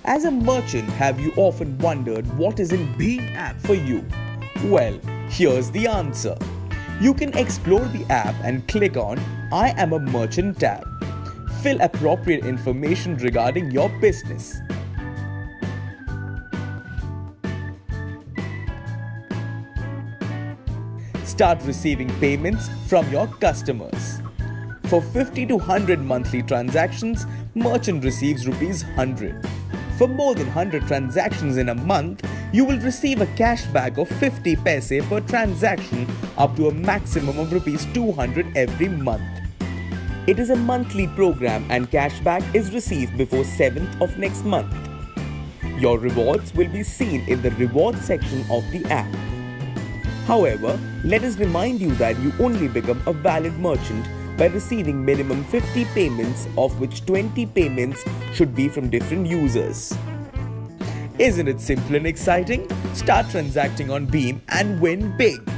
As a merchant, have you often wondered what is in Bheem app for you? Well, here's the answer. You can explore the app and click on I am a merchant tab. Fill appropriate information regarding your business. Start receiving payments from your customers. For 50 to 100 monthly transactions, merchant receives rupees 100. For more than 100 transactions in a month, you will receive a cashback of 50 paise per transaction up to a maximum of rupees 200 every month. It is a monthly program and cashback is received before 7th of next month. Your rewards will be seen in the reward section of the app. However, let us remind you that you only become a valid merchant by receiving minimum 50 payments, of which 20 payments should be from different users. Isn't it simple and exciting? Start transacting on Bheem and win big!